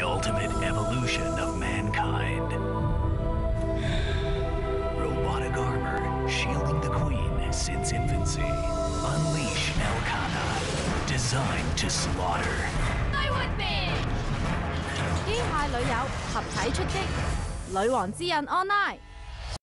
ultimate evolution of mankind. Robotic armor shielding the Queen since infancy. Unleash Elkanah, designed to slaughter. 機械女友合體出擊，女王之刃 Online。